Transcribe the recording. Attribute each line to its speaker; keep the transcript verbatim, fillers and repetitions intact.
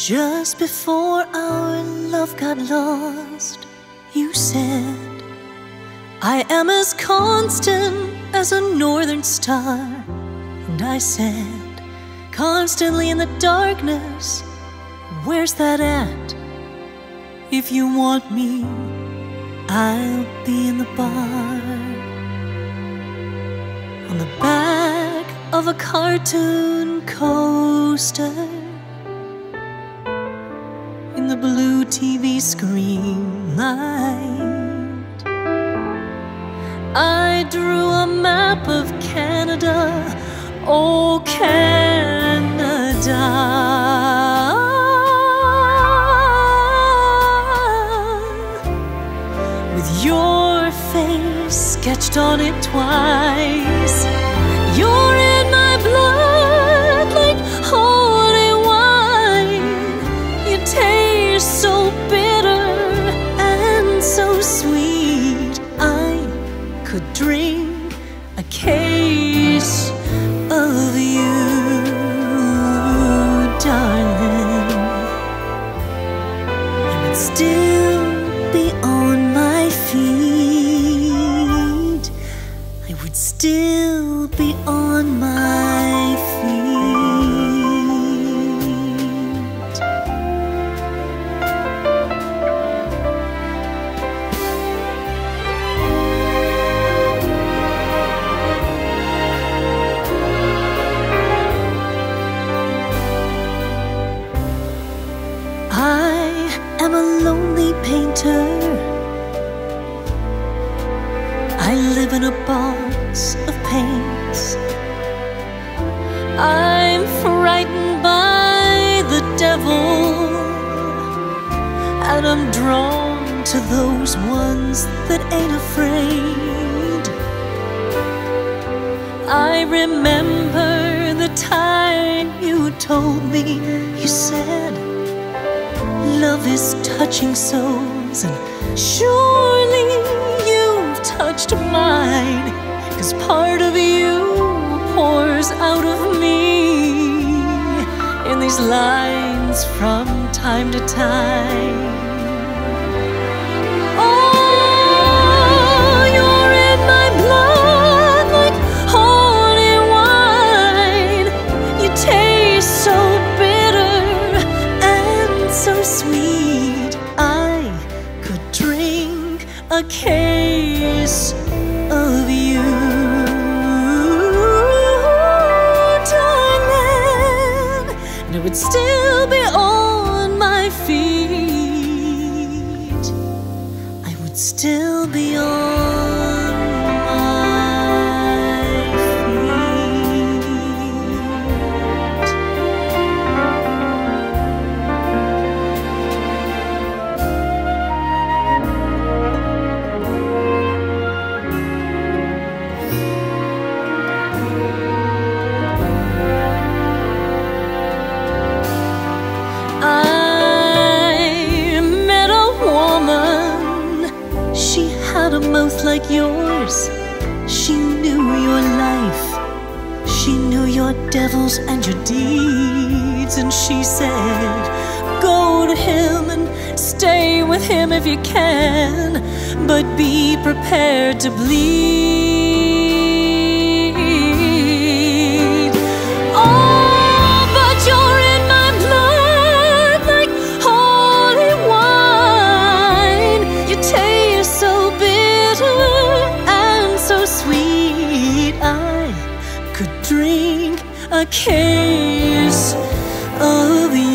Speaker 1: Just before our love got lost, you said, I am as constant as a northern star. And I said, constantly in the darkness, where's that at? If you want me, I'll be in the bar. On the back of a cartoon coaster, in the blue T V screen light, I drew a map of Canada, oh Canada, with your face sketched on it twice. You're in my blood like holy wine. You taste so bitter and so sweet. I could drink a case of you, darling, and I'd still be on my feet. I would still be on my feet. I am a lonely painter. I live in a box of paints. I'm frightened by the devil, and I'm drawn to those ones that ain't afraid. I remember the time you told me, you said, love is touching souls, and surely you've touched mine, 'cause part of you pours out of me in these lines from time to time. Oh, you're in my blood like holy wine. You taste so bitter and so sweet. I could drink a case of you, darling, and I would still be on my feet. I would still be on my a mouth like yours. She knew your life, she knew your devils and your deeds, and she said, go to him and stay with him if you can, but be prepared to bleed. Oh, but you're in my blood like holy wine. You taste so and so sweet. I could drink a case of you.